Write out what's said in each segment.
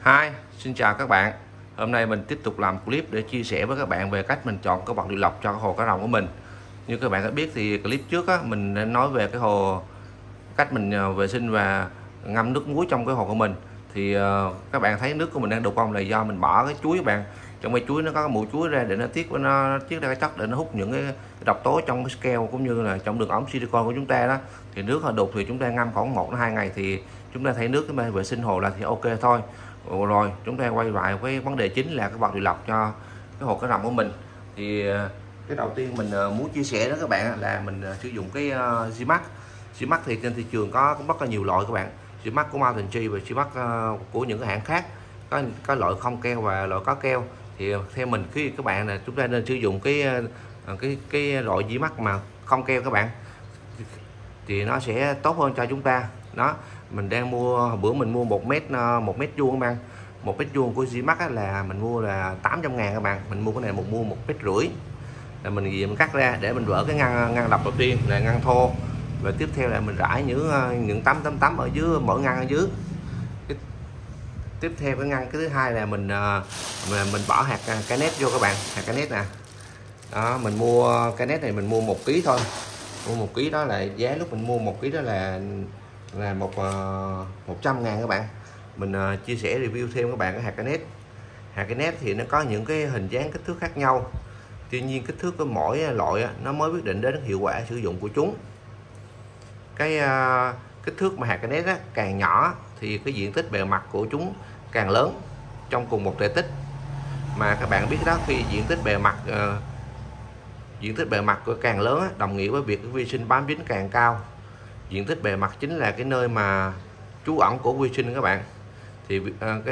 Hi, xin chào các bạn. Hôm nay mình tiếp tục làm clip để chia sẻ với các bạn về cách mình chọn cái vật liệu lọc cho cái hồ cá rồng của mình. Như các bạn đã biết thì clip trước á, mình đã nói về cái hồ, cách mình vệ sinh và ngâm nước muối trong cái hồ của mình. Thì các bạn thấy nước của mình đang đục không, là do mình bỏ cái chuối các bạn. Trong cái chuối nó có cái mũ chuối ra để nó tiết ra cái chất để nó hút những cái độc tố trong cái scale cũng như là trong đường ống silicon của chúng ta đó. Thì nước họ đục thì chúng ta ngâm khoảng 1 đến 2 ngày thì chúng ta thấy nước cái vệ sinh hồ là thì ok thôi. Rồi chúng ta quay lại với vấn đề chính là cái vật liệu lọc cho cái hồ cá rồng của mình. Thì cái đầu tiên mình muốn chia sẻ đó các bạn là mình sử dụng cái Zimax. Zimax thì trên thị trường có rất là nhiều loại các bạn. Zimax của Mountain Tree và Zimax của những cái hãng khác, có loại không keo và loại có keo. Thì theo mình khi các bạn là chúng ta nên sử dụng cái loại Zimax mà không keo các bạn, thì nó sẽ tốt hơn cho chúng ta. Đó, mình đang mua, bữa mình mua 1 mét vuông các bạn. 1 mét vuông của Zimax là mình mua là 800.000 các bạn. Mình mua cái này mua 1,5 mét, là mình cắt ra để mình vỡ cái ngăn lọc đầu tiên là ngăn thô, và tiếp theo là mình rải những tấm ở dưới mỗi ngăn ở dưới. Tiếp theo cái ngăn cái thứ hai là mình bỏ hạt canet vô các bạn, hạt canet nè. Đó, mình mua canet này mình mua 1 kg thôi. Mua 1 kg đó là giá lúc mình mua 1 kg đó là 100.000 các bạn. Mình chia sẻ review thêm các bạn cái hạt canet. Hạt canet thì nó có những cái hình dáng kích thước khác nhau. Tuy nhiên kích thước của mỗi loại nó mới quyết định đến hiệu quả sử dụng của chúng. Cái kích thước mà hạt canet càng nhỏ thì cái diện tích bề mặt của chúng càng lớn trong cùng một thể tích. Mà các bạn biết đó, khi diện tích bề mặt càng lớn đồng nghĩa với việc vi sinh bám dính càng cao. Diện tích bề mặt chính là cái nơi mà trú ẩn của vi sinh các bạn. Thì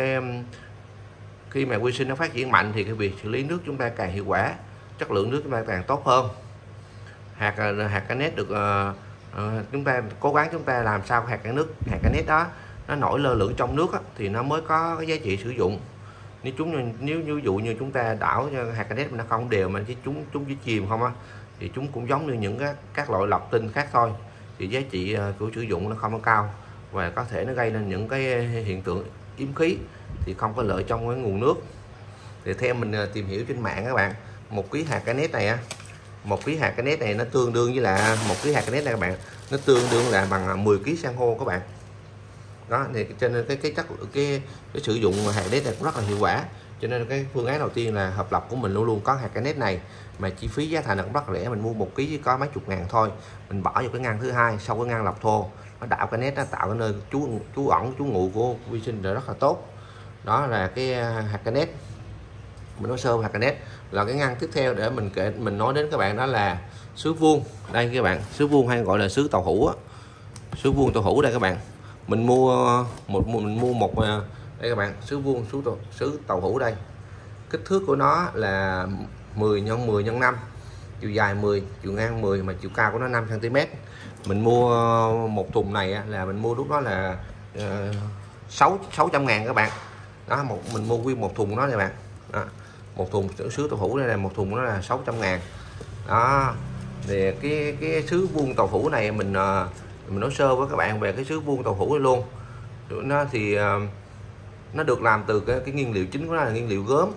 khi mà vi sinh nó phát triển mạnh thì cái việc xử lý nước chúng ta càng hiệu quả, chất lượng nước chúng ta càng tốt hơn. Hạt canet được chúng ta cố gắng chúng ta làm sao hạt canet đó nó nổi lơ lửng trong nước thì nó mới có cái giá trị sử dụng. Nếu ví dụ như chúng ta đảo cho hạt canet nó không đều mà chúng chỉ chìm không thì chúng cũng giống như những các loại lọc tinh khác thôi, thì giá trị của sử dụng nó không có cao và có thể nó gây nên những cái hiện tượng yếm khí, thì không có lợi trong cái nguồn nước. Thì theo mình tìm hiểu trên mạng các bạn, 1 kg hạt canet này 1 kg hạt canet này nó tương đương với là 1 kg hạt canet này các bạn, nó tương đương là bằng 10 kg san hô các bạn. Đó, thì cho nên cái sử dụng hạt canet này cũng rất là hiệu quả. Cho nên cái phương án đầu tiên là hộp lọc của mình luôn luôn có hạt canet này, mà chi phí giá thành là cũng rất là rẻ. Mình mua 1 kg chỉ có mấy chục ngàn thôi. Mình bỏ vào cái ngăn thứ hai sau cái ngăn lọc thô, nó đảo canet, nó tạo cái nơi trú ẩn trú ngụ của vi sinh rất là tốt. Đó là cái hạt canet. Mình nói sơ hạt canet. Là cái ngăn tiếp theo để mình nói đến các bạn đó là sứ vuông. Đây các bạn, sứ vuông hay gọi là sứ tàu hũ sứ vuông tàu hũ đây các bạn. Mình mua một đây các bạn, sứ vuông sứ tàu hũ đây. Kích thước của nó là 10 x 10 x 5, chiều dài 10, chiều ngang 10, mà chiều cao của nó 5 cm. Mình mua một thùng này là mình mua lúc đó là 600.000 các bạn. Đó, mình mua nguyên một thùng đó này bạn. Đó, một thùng sứ tàu hũ này là một thùng nó là 600.000. Đó, thì cái sứ vuông tàu hũ này mình nói sơ với các bạn về cái sứ vuông tàu hũ này luôn. Nó thì nó được làm từ cái nguyên liệu chính của nó là nguyên liệu gốm.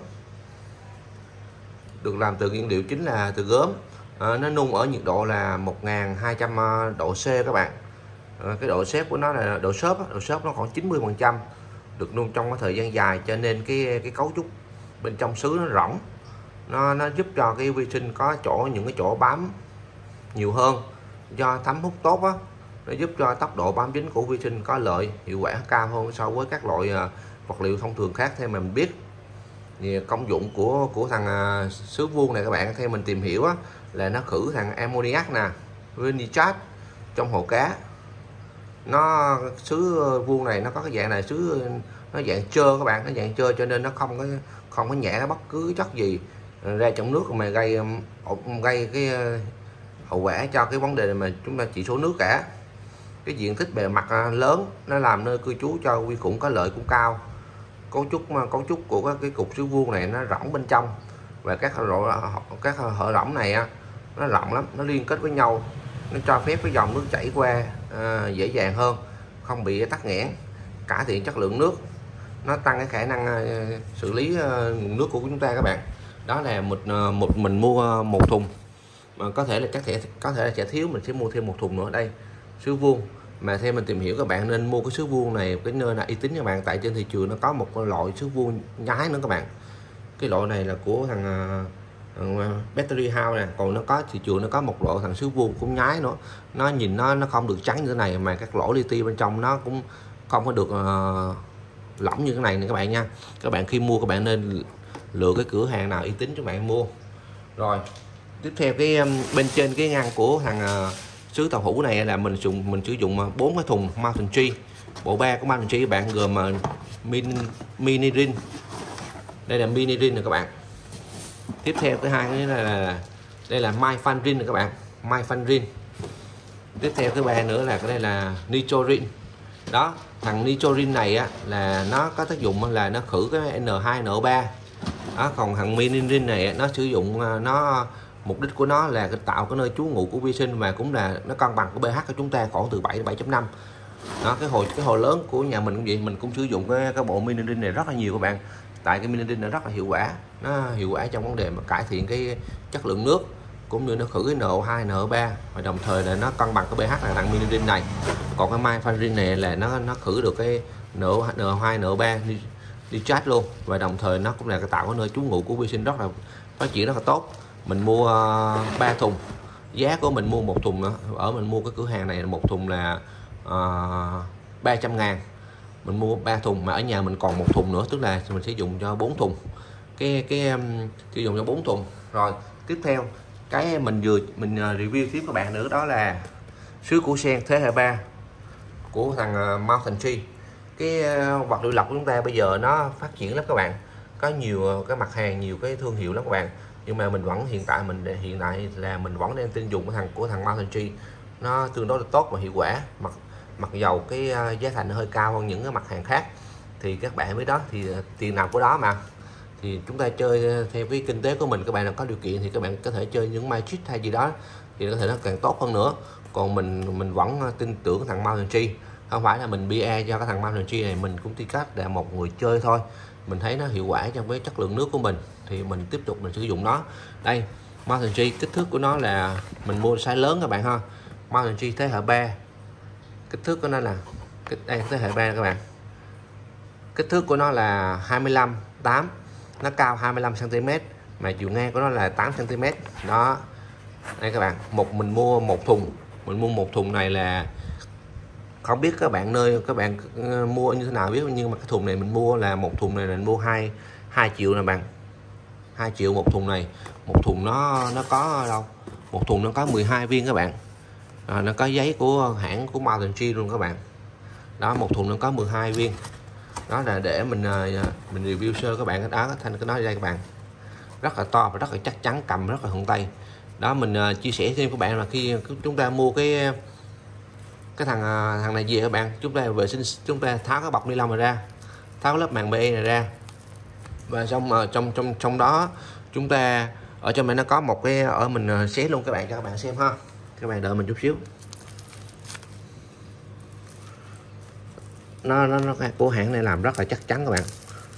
Được làm từ nguyên liệu chính là từ gốm. Nó nung ở nhiệt độ là 1200 độ C các bạn. Cái độ xếp của nó là độ xốp nó khoảng 90%. Được nung trong cái thời gian dài cho nên cái cấu trúc bên trong sứ nó rỗng. Nó giúp cho cái vi sinh có những cái chỗ bám nhiều hơn, do thấm hút tốt nó giúp cho tốc độ bám dính của vi sinh có lợi, hiệu quả cao hơn so với các loại vật liệu thông thường khác. Theo mình biết thì công dụng của thằng sứ vuông này các bạn, theo mình tìm hiểu là nó khử thằng ammoniac nè với nitrat trong hồ cá. Nó sứ vuông này nó có cái dạng này, nó dạng trơn các bạn, nó dạng trơn cho nên nó không có nhẹ bất cứ chất gì ra trong nước mà gây cái hậu quả cho cái vấn đề mà chúng ta chỉ số nước cả. Cái diện tích bề mặt lớn nó làm nơi cư trú cho vi khuẩn có lợi cũng cao. Cấu trúc của cái cục sứ vuông này nó rỗng bên trong, và các hở rỗng này nó rộng lắm, nó liên kết với nhau, nó cho phép cái dòng nước chảy qua dễ dàng hơn, không bị tắc nghẽn, cải thiện chất lượng nước. nó tăng cái khả năng xử lý nguồn nước của chúng ta các bạn. Đó là một mình mua một thùng, mà có thể là sẽ thiếu, mình sẽ mua thêm một thùng nữa. Đây, sứ vuông, mà theo mình tìm hiểu các bạn nên mua cái sứ vuông này cái nơi là uy tín các bạn, tại trên thị trường nó có một loại sứ vuông nhái nữa các bạn. Cái loại này là của thằng Battery House nè, còn nó có thị trường nó có một loại thằng sứ vuông cũng nhái nữa, nó nhìn nó không được trắng như thế này, mà các lỗ li ti bên trong nó cũng không có được lỏng như cái này nè các bạn nha. Các bạn khi mua các bạn nên lựa cái cửa hàng nào uy tín cho bạn mua. Rồi tiếp theo cái bên trên cái ngăn của thằng sứ tàu hũ này là mình sử dụng 4 cái thùng Mountain Tree. Bộ ba của Mountain Tree các bạn gồm mini ring, đây là mini ring này các bạn. Tiếp theo cái hai cái là đây là My Fun ring này các bạn, My Fun ring. Tiếp theo cái ba nữa là cái đây là Nitro ring. Đó, thằng Nitro ring này á là nó có tác dụng là nó khử cái N2 N3. Đó, còn thằng mini ring này nó sử dụng nó mục đích của nó là tạo cái nơi trú ngụ của vi sinh, và cũng là nó cân bằng của pH của chúng ta khoảng từ 7 đến 7.5. Đó, cái hồ lớn của nhà mình cũng vậy, mình cũng sử dụng cái bộ mini ring này rất là nhiều các bạn, tại cái mini ring nó rất là hiệu quả, nó hiệu quả trong vấn đề mà cải thiện cái chất lượng nước, cũng như nó khử cái NO2 NO3, và đồng thời là nó cân bằng cái pH là thằng mini ring này. Còn cái My Fun ring này là nó khử được cái NO2 NO3 đi chat luôn, và đồng thời nó cũng là cái tạo cái nơi trú ngụ của vi sinh rất là phát triển rất là tốt. Mình mua 3 thùng, giá của mình mua một thùng nữa, mình mua cái cửa hàng này một thùng là 300.000, mình mua 3 thùng, mà ở nhà mình còn một thùng nữa, tức là mình sẽ dùng cho 4 thùng, sử dụng cho 4 thùng. Rồi tiếp theo cái mình review tiếp các bạn nữa, đó là sứ củ sen thế hệ 3 của thằng Mountain Tree. Cái vật liệu lọc của chúng ta bây giờ nó phát triển lắm các bạn, có nhiều cái mặt hàng, nhiều cái thương hiệu lắm các bạn, nhưng mà mình vẫn hiện tại mình vẫn đang tin dùng của thằng Mountain Tree, nó tương đối là tốt và hiệu quả. Mặc dầu cái giá thành nó hơi cao hơn những cái mặt hàng khác, thì các bạn biết đó, thì tiền nào của đó mà, thì chúng ta chơi theo cái kinh tế của mình. Các bạn nào có điều kiện thì các bạn có thể chơi những Magic hay gì đó, thì có thể nó càng tốt hơn nữa. Còn mình vẫn tin tưởng thằng Mountain Tree, không phải là mình BA cho cái thằng Mountain Tree này, mình cũng chỉ cách là một người chơi thôi, mình thấy nó hiệu quả trong cái chất lượng nước của mình thì mình tiếp tục mình sử dụng nó. Đây, Mountain Tree kích thước của nó là mình mua size lớn các bạn ha. Mountain Tree thế hệ 3, kích thước của nó là đây, thế hệ 3 các bạn, kích thước của nó là 25/8, nó cao 25 cm, mà chiều ngang của nó là 8 cm. Đó, đây các bạn, mình mua một thùng này là không biết các bạn mua như thế nào biết, nhưng mà cái thùng này mình mua là một thùng này là mình mua 2 triệu nè bạn, 2 triệu một thùng này. Một thùng nó có đâu, một thùng nó có 12 viên các bạn. Nó có giấy của hãng của Mountain Tree luôn các bạn. Đó, một thùng nó có 12 viên. Đó là để mình review sơ các bạn. Đó, thành cái nói đây các bạn, rất là to và rất là chắc chắn, cầm rất là thuận tay. Đó, mình chia sẻ thêm các bạn là khi chúng ta mua cái thằng này về các bạn, chúng ta vệ sinh, chúng ta tháo cái bọc ni lông này ra, tháo lớp màng PE này ra, và trong đó chúng ta ở trong này nó có một cái, mình xé luôn các bạn cho các bạn xem ha. Các bạn đợi mình chút xíu. Nó của hãng này làm rất là chắc chắn các bạn.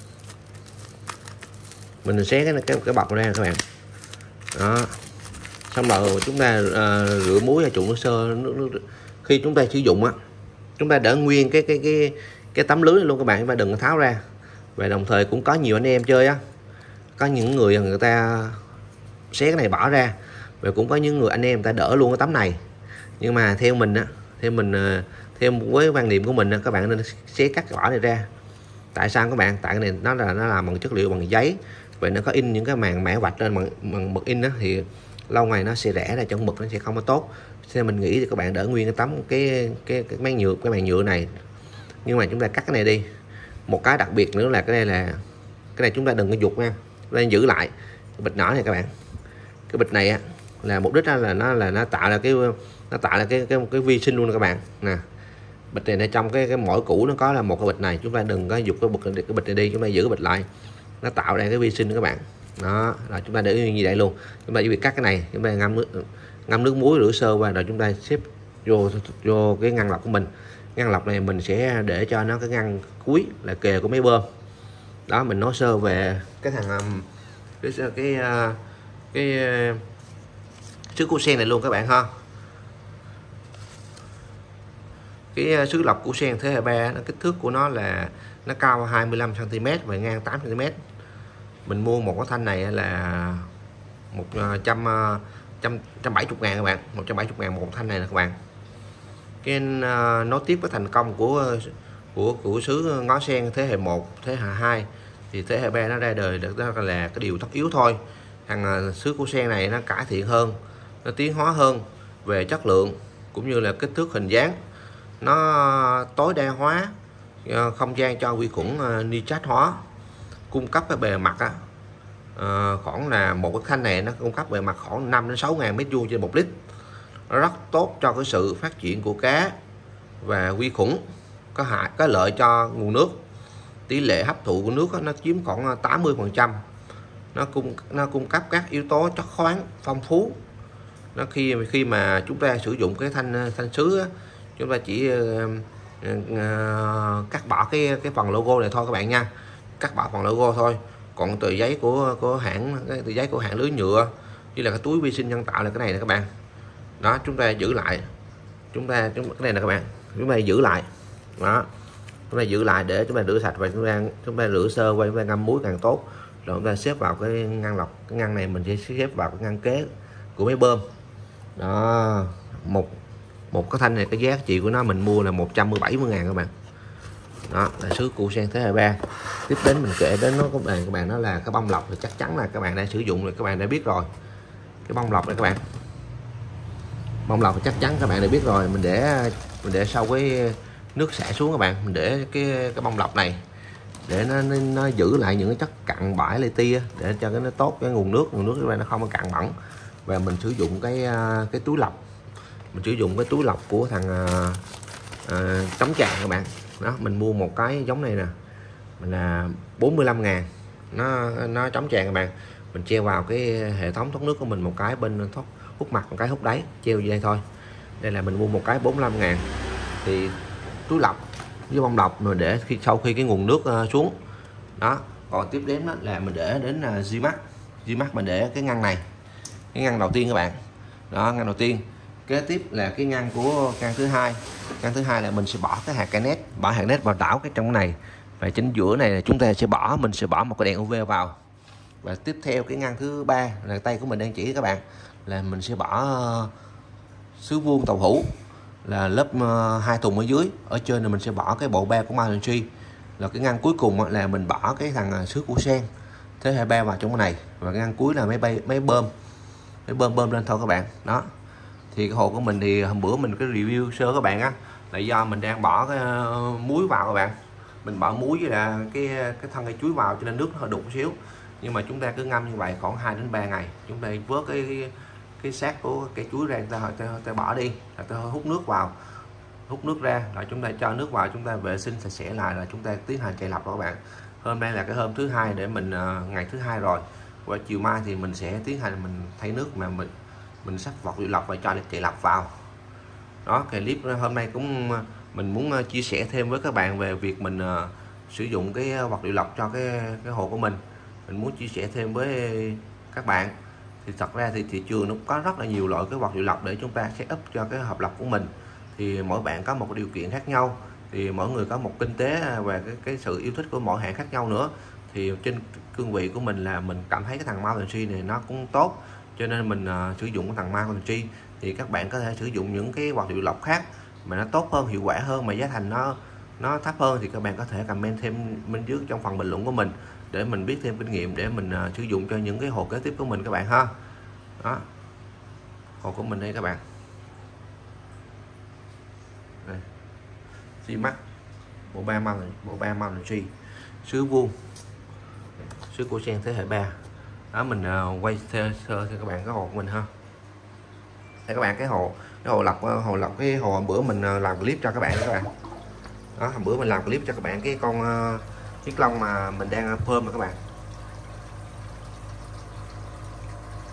Mình xé cái bọc ra các bạn. Đó, xong rồi chúng ta rửa muối và trụng nước sơ. Khi chúng ta sử dụng á, chúng ta để nguyên cái tấm lưới này luôn các bạn, và đừng có tháo ra. Và đồng thời cũng có nhiều anh em chơi á, có những người ta xé cái này bỏ ra, và cũng có những người anh em người ta đỡ luôn cái tấm này. Nhưng mà theo mình á, theo với quan niệm của mình á, các bạn nên xé cắt cái vỏ này ra. Tại sao các bạn? Tại cái này nó làm bằng chất liệu bằng giấy, vậy nó có in những cái màng mẻ vạch lên bằng mực in á, thì lâu ngày nó sẽ rẽ ra trong mực, nó sẽ không có tốt. Nên mình nghĩ thì các bạn đỡ nguyên cái tấm cái màng nhựa này. Nhưng mà chúng ta cắt cái này đi. Một cái đặc biệt nữa là cái này chúng ta đừng có giục nha, chúng ta giữ lại cái bịch nhỏ này các bạn. Cái bịch này á là mục đích là nó tạo ra cái vi sinh luôn các bạn nè. Bịch này trong cái mỗi củ nó có là một cái bịch này, chúng ta đừng có giục cái bịch này đi, chúng ta giữ cái bịch lại, nó tạo ra cái vi sinh các bạn. Đó, rồi chúng ta để như vậy luôn. Chúng ta chỉ việc cắt cái này, chúng ta ngâm nước muối rửa sơ qua, rồi chúng ta xếp vô cái ngăn lọc của mình. Ngăn lọc này mình sẽ để cho nó cái ngăn cuối là kề của máy bơm. Đó, mình nói sơ về cái thằng cái xứ củ sen này luôn các bạn ha. Cái xứ lọc củ sen thế hệ 3 nó kích thước của nó là nó cao 25 cm và ngang 8 cm. Mình mua một cái thanh này là 170.000 các bạn, 170.000 một thanh này nè các bạn. Cái nối tiếp cái thành công của xứ ngó sen thế hệ 1, thế hệ 2 thì thế hệ 3 nó ra đời được, đó là cái điều tất yếu thôi. Thằng xứ củ sen này nó cải thiện hơn, nó tiến hóa hơn về chất lượng cũng như là kích thước hình dáng, nó tối đa hóa không gian cho vi khuẩn nitrat hóa, cung cấp cái bề mặt khoảng là một cái thanh này nó cung cấp bề mặt khoảng 5 đến 6.000 m2 trên 1 lít. Nó rất tốt cho cái sự phát triển của cá và vi khuẩn, có lợi cho nguồn nước. Tỷ lệ hấp thụ của nước nó chiếm khoảng 80%. Nó cung cấp các yếu tố chất khoáng phong phú. Nó khi mà chúng ta sử dụng cái thanh sứ chúng ta chỉ cắt bỏ cái phần logo này thôi các bạn nha, cắt bỏ phần logo thôi. Còn tờ giấy của hãng, cái tờ giấy của hãng lưới nhựa như là cái túi vi sinh nhân tạo là cái này nè các bạn. Đó, chúng ta giữ lại, cái này nè các bạn, chúng ta giữ lại. Đó, chúng ta giữ lại để chúng ta rửa sạch và chúng ta rửa sơ qua, chúng ta ngâm muối càng tốt. Rồi chúng ta xếp vào cái ngăn lọc. Cái ngăn này mình sẽ xếp vào cái ngăn kế của máy bơm. Đó, một cái thanh này cái giá trị của nó mình mua là 170.000 các bạn. Đó là xứ củ sen thế hệ 3. Tiếp đến mình kể đến nó các bạn, nó là cái bông lọc, thì chắc chắn là các bạn đã sử dụng rồi, các bạn đã biết rồi. Cái bông lọc này các bạn, bông lọc chắc chắn các bạn đã biết rồi. Mình để sau cái nước xả xuống các bạn, mình để cái bông lọc này để nó giữ lại những cái chất cặn bã li ti, để cho nó tốt cái nguồn nước các bạn nó không có cặn bẩn. Và mình sử dụng cái túi lọc, mình sử dụng cái túi lọc của thằng chống tràn các bạn. Đó, mình mua một cái giống này nè, mình là 45.000, nó chống tràn các bạn. Mình treo vào cái hệ thống thoát nước của mình một cái, bên thoát hút mặt một cái hút đáy, treo như đây thôi. Đây là mình mua một cái 45.000. Thì túi lọc với bông lọc mà để sau khi cái nguồn nước xuống. Đó, còn tiếp đến đó là mình để đến Gmax mình để cái ngăn này, cái ngăn đầu tiên các bạn. Đó, ngăn đầu tiên. Kế tiếp là cái ngăn thứ hai. Ngăn thứ hai là mình sẽ bỏ cái hạt canet vào đảo cái trong này. Và chính giữa này là chúng ta mình sẽ bỏ một cái đèn UV vào. Và tiếp theo cái ngăn thứ ba là tay của mình đang chỉ các bạn, là mình sẽ bỏ sứ vuông tàu hũ là lớp 2 thùng ở dưới. Ở trên là mình sẽ bỏ cái bộ ba của Malenchi. Là cái ngăn cuối cùng là mình bỏ cái thằng sứ củ sen thế hệ 3 vào trong cái này. Và cái ngăn cuối là máy bơm lên thôi các bạn. Đó, thì cái hồ của mình thì hôm bữa mình cái review sơ các bạn á, là do mình đang bỏ cái muối vào các bạn. Mình bỏ muối với là cái thân cây chuối vào cho nên nước nó hơi đục xíu. Nhưng mà chúng ta cứ ngâm như vậy khoảng 2 đến 3 ngày, chúng ta vớt cái xác của cây chuối ra, ta bỏ đi, là ta hút nước ra, rồi chúng ta cho nước vào, chúng ta vệ sinh sạch sẽ lại, là chúng ta tiến hành chạy lọc đó các bạn. Hôm nay là cái hôm thứ hai để mình ngày thứ hai rồi. Qua chiều mai thì mình sẽ tiến hành mình thay nước, mà mình sắp vật liệu lọc và cho chạy lọc vào. Đó, cái clip hôm nay cũng mình muốn chia sẻ thêm với các bạn về việc mình sử dụng cái vật liệu lọc cho cái hồ của mình. Mình muốn chia sẻ thêm với các bạn. Thì thật ra thì thị trường nó có rất là nhiều loại cái vật liệu lọc để chúng ta set up cho cái hộp lọc của mình. Thì mỗi bạn có một cái điều kiện khác nhau, thì mỗi người có một kinh tế và cái sự yêu thích của mỗi hãng khác nhau nữa. Thì trên cương vị của mình là mình cảm thấy cái thằng Malenchi này nó cũng tốt, cho nên mình sử dụng cái thằng Malenchi. Thì các bạn có thể sử dụng những cái vật liệu lọc khác mà nó tốt hơn, hiệu quả hơn, mà giá thành nó thấp hơn, thì các bạn có thể comment thêm bên dưới trong phần bình luận của mình để mình biết thêm kinh nghiệm để mình sử dụng cho những cái hồ kế tiếp của mình các bạn ha. Đó, hồ của mình đây các bạn. Đây, Gmax bộ ba Malenchi sứ vuông, sứ củ sen thế hệ 3. Đó, mình quay sơ cho các bạn cái hồ của mình ha. Đây các bạn, cái hồ lọc cái hồ bữa mình làm clip cho các bạn đó các bạn. Đó, hôm bữa mình làm clip cho các bạn cái con chiếc lông mà mình đang phơm các bạn.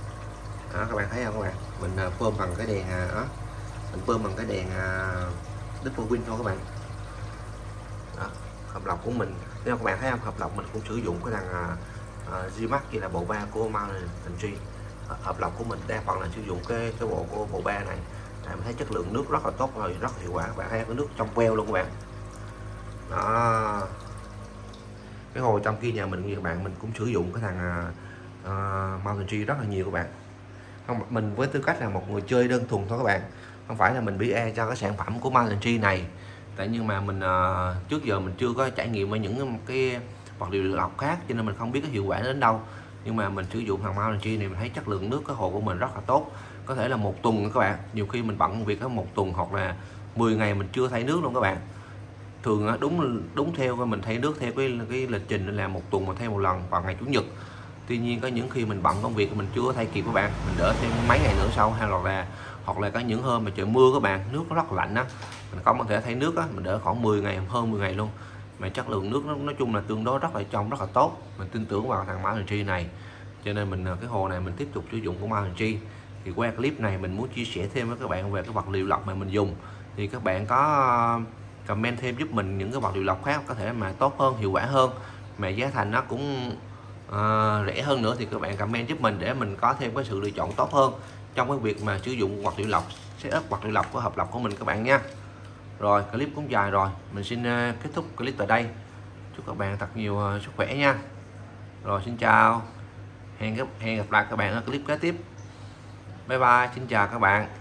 Đó, các bạn thấy không các bạn, mình phơm bằng cái đèn đó, mình phơm bằng cái đèn double win thôi các bạn. Đó, hợp lọc của mình, nếu các bạn thấy không, hợp lọc mình cũng sử dụng cái thằng Gmax kia là bộ ba của Mountain. Hợp lọc của mình đa phần là sử dụng cái bộ ba này. Mình thấy chất lượng nước rất là tốt rồi, rất là hiệu quả. Các bạn thấy cái nước trong veo luôn các bạn. Đó, cái hồ trong kia nhà mình như các bạn, mình cũng sử dụng cái thằng Mountain rất là nhiều các bạn. Không, mình với tư cách là một người chơi đơn thuần thôi các bạn, không phải là mình BE cho cái sản phẩm của Mountain này. Tại nhưng mà mình trước giờ mình chưa có trải nghiệm ở những cái vật liệu lọc khác, cho nên mình không biết cái hiệu quả đến đâu. Nhưng mà mình sử dụng thằng Mountain này, mình thấy chất lượng nước cái hồ của mình rất là tốt. Có thể là một tuần các bạn, nhiều khi mình bận việc có một tuần hoặc là 10 ngày mình chưa thay nước luôn các bạn. Thường đúng theo mình thay nước theo cái lịch trình là một tuần mà thay một lần vào ngày chủ nhật. Tuy nhiên có những khi mình bận công việc mình chưa thay kịp các bạn, mình đỡ thêm mấy ngày nữa sau, hay hoặc là có những hôm mà trời mưa các bạn, nước nó rất lạnh á, mình không có thể thay nước á, mình đỡ khoảng 10 ngày, hơn 10 ngày luôn. Mà chất lượng nước nó nói chung là tương đối rất là trong, rất là tốt. Mình tin tưởng vào thằng Mountain này, cho nên mình cái hồ này mình tiếp tục sử dụng của Mountain. Thì qua clip này mình muốn chia sẻ thêm với các bạn về cái vật liệu lọc mà mình dùng. Thì các bạn có comment thêm giúp mình những cái vật liệu lọc khác có thể mà tốt hơn, hiệu quả hơn, mà giá thành nó cũng rẻ hơn nữa, thì các bạn comment giúp mình để mình có thêm cái sự lựa chọn tốt hơn trong cái việc mà sử dụng vật liệu lọc, setup vật liệu lọc của hợp lọc của mình các bạn nha. Rồi clip cũng dài rồi, mình xin kết thúc clip tại đây. Chúc các bạn thật nhiều sức khỏe nha. Rồi xin chào, hẹn gặp lại các bạn ở clip kế tiếp. Bye bye, xin chào các bạn.